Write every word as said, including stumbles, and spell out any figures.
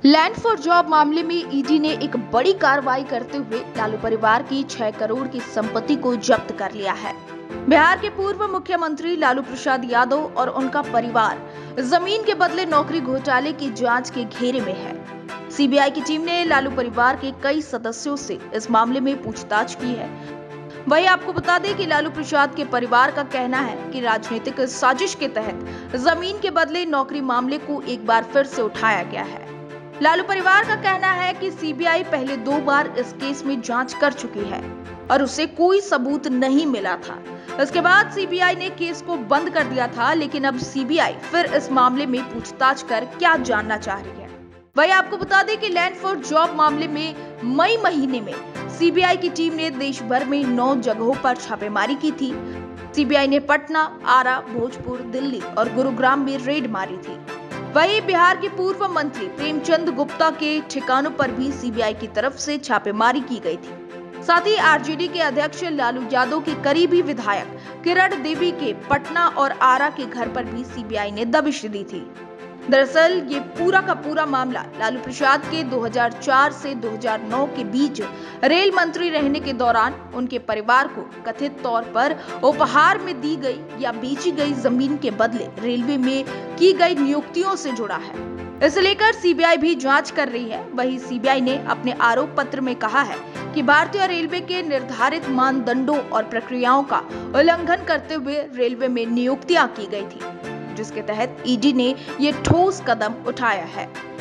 Land for job मामले में ED ने एक बड़ी कार्रवाई करते हुए लालू परिवार की छह करोड़ की संपत्ति को जब्त कर लिया है। बिहार के पूर्व मुख्यमंत्री लालू प्रसाद यादव और उनका परिवार जमीन के बदले नौकरी घोटाले की जांच के घेरे में है। सीबीआई की टीम ने लालू परिवार के कई सदस्यों से इस मामले में पूछताछ की है। वहीं आपको बता दें कि लालू प्रसाद के परिवार का कहना है कि राजनीतिक साजिश के तहत जमीन के बदले नौकरी मामले को एक बार फिर से उठाया गया है। लालू परिवार का कहना है कि सीबीआई पहले दो बार इस केस में जांच कर चुकी है और उसे कोई सबूत नहीं मिला था। इसके बाद सीबीआई ने केस को बंद कर दिया था, लेकिन अब सीबीआई फिर इस मामले में पूछताछ कर क्या जानना चाह रही है। वहीं आपको बता दें कि लैंड फॉर जॉब मामले में मई महीने में सीबीआई की टीम ने देश भर में नौ जगहों पर छापेमारी की थी। सीबीआई ने पटना, आरा, भोजपुर, दिल्ली और गुरुग्राम में रेड मारी थी। वहीं बिहार के पूर्व मंत्री प्रेमचंद गुप्ता के ठिकानों पर भी सीबीआई की तरफ से छापेमारी की गई थी। साथ ही आरजेडी के अध्यक्ष लालू यादव के करीबी विधायक किरण देवी के पटना और आरा के घर पर भी सीबीआई ने दबिश दी थी। दरअसल ये पूरा का पूरा मामला लालू प्रसाद के दो हज़ार चार से दो हज़ार नौ के बीच रेल मंत्री रहने के दौरान उनके परिवार को कथित तौर पर उपहार में दी गई या बेची गई जमीन के बदले रेलवे में की गई नियुक्तियों से जुड़ा है। इसे लेकर सीबीआई भी जांच कर रही है। वहीं सीबीआई ने अपने आरोप पत्र में कहा है कि भारतीय रेलवे के निर्धारित मानदंडों और प्रक्रियाओं का उल्लंघन करते हुए रेलवे में नियुक्तियां की गई थी, जिसके तहत ईडी ने ये ठोस कदम उठाया है।